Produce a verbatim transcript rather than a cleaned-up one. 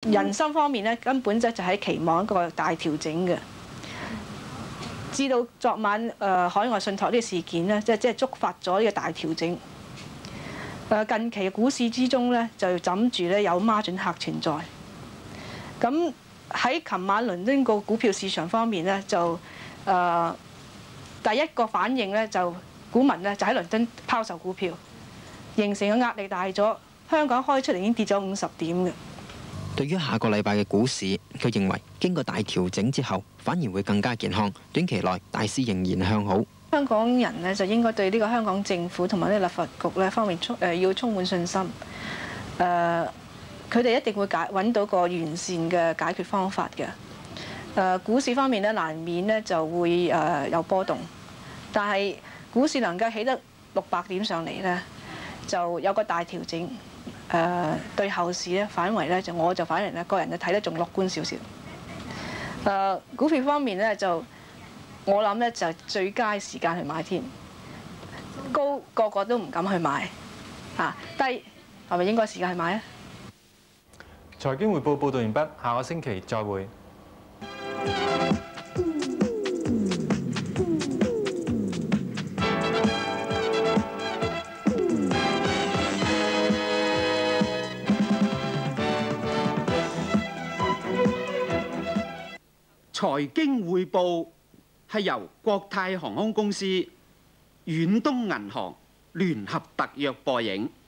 人心方面咧，根本就就係期望一個大調整嘅。至到昨晚誒、呃、海外信託呢個事件咧，即係即係觸發咗呢個大調整。誒、呃、近期嘅股市之中咧，就枕住咧有孖展客存在。咁喺琴晚倫敦個股票市場方面咧，就誒、呃、第一個反應咧，就股民咧就喺倫敦拋售股票，形成嘅壓力大咗。香港開出嚟已經跌咗五十點嘅。 對於下個禮拜嘅股市，佢認為經過大調整之後，反而會更加健康。短期內大市仍然向好。 香港人呢，就應該對呢個香港政府同埋呢個立法局呢方面充誒要充滿信心。誒，佢哋一定會解揾到個完善嘅解決方法嘅。誒、呃，股市方面呢，難免呢就會誒、呃、有波動，但係股市能夠起得六百點上嚟呢，就有個大調整。誒、呃、對後市咧反為咧就我就反而咧個人就睇得仲樂觀少少。誒、呃、股票方面咧就我諗咧就最佳時間去買添，高個個都唔敢去買嚇，低係咪應該時間去買啊？ 財經匯報報導完畢，下個星期再會。 財經匯報係由國泰航空公司、遠東銀行聯合特約播映。